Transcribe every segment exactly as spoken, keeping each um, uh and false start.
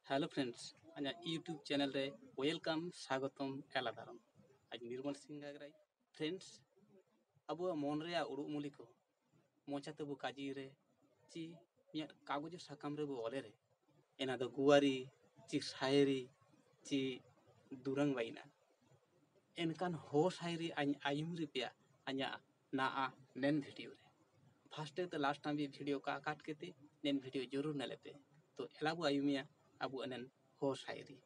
hello friends अना YouTube channel रे welcome स्वागतम एलादारम आज निर्मल सिंह गागराई फ्रेंड्स अब मन रे उड़ू मुली को मोचा तब काजी रे ची मिया कागज साकाम रे बो ओले रे एना दो गुवारी ची शायरी ची दुरंग बाइना एनकान हो शायरी आयुम रे पिया अना ना आ नेन वीडियो रे फर्स्ट तो लास्ट टाइम भी वीडियो का काट के ते नेन वीडियो जरूर न लेते तो एलाबो आयुमिया अबु अनन हो शायरी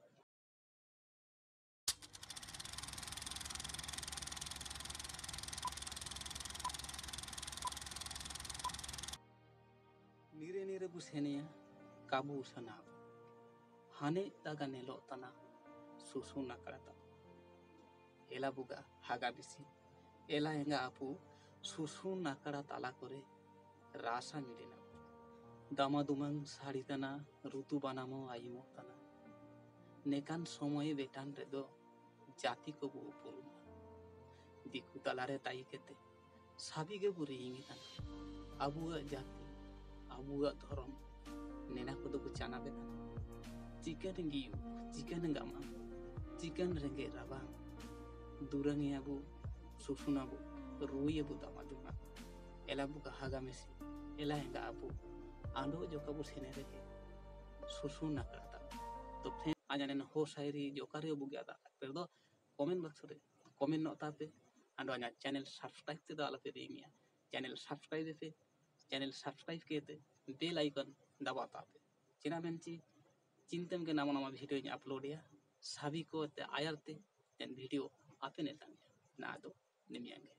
नीरे नीरे बुसेनिया काबू सना हाने दागा नेलो तना सुसु नाकड़ता एला बुगा हागा बिसी एला हेंगा आपु सुसु नाकड़ा ताला करे रासा मिलेना दामा दुमंग साड़ी तना ऋतु बनामो आइमो तना नेकान समय बेटान रे दो जाति को बो पुरुना दिकु तलारे ताई केते साबी गे बुरी इंगी तना अबुआ जाति अबुआ धर्म नेना को दो चाना बेता चिकन गियु चिकन गामा चिकन रेंगे राबा दुरंगी अबु सुसुना बु रुई अबु दामा दुमा एला बुका हागा मेसी एला हेंगा अबु आंडो जो कबु सेने रे सुसु ना करता तो फ्रेंड आज ने हो शायरी जो करे बु गया था फिर दो कमेंट बॉक्स रे कमेंट नोता पे आंडो आना चैनल सब्सक्राइब ते दाला पे देमिया चैनल सब्सक्राइब पे चैनल सब्सक्राइब केते बेल आइकन दबाता पे चिना बेंची चिंतम के नाम नामा वीडियो अपलोड या सभी को ते आयरते वीडियो आपे नेता ना दो निमियांगे